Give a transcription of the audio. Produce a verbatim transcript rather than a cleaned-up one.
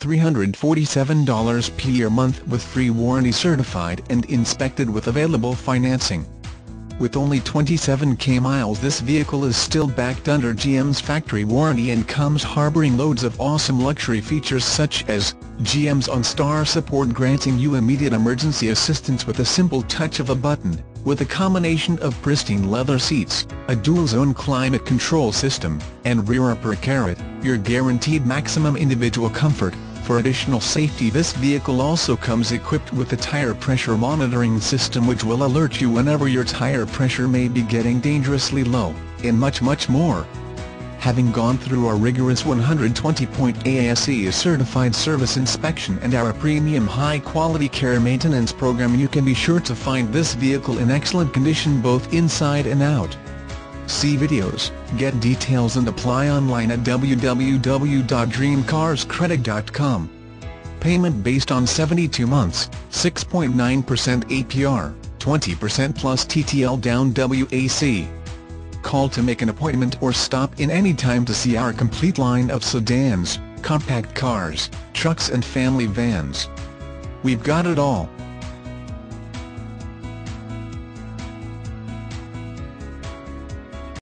three hundred forty-seven dollars per year month with free warranty, certified and inspected with available financing. With only twenty-seven thousand miles, this vehicle is still backed under G M's factory warranty and comes harboring loads of awesome luxury features such as G M's OnStar support, granting you immediate emergency assistance with a simple touch of a button, with a combination of pristine leather seats, a dual-zone climate control system, and rear upper carrot, you're guaranteed maximum individual comfort. For additional safety, this vehicle also comes equipped with a tire pressure monitoring system which will alert you whenever your tire pressure may be getting dangerously low, and much much more. Having gone through our rigorous one hundred twenty point A S E certified service inspection and our premium high-quality care maintenance program, you can be sure to find this vehicle in excellent condition both inside and out. See videos, get details and apply online at w w w dot dream cars credit dot com. Payment based on seventy-two months, six point nine percent A P R, twenty percent plus T T L down W A C. Call to make an appointment or stop in any time to see our complete line of sedans, compact cars, trucks and family vans. We've got it all.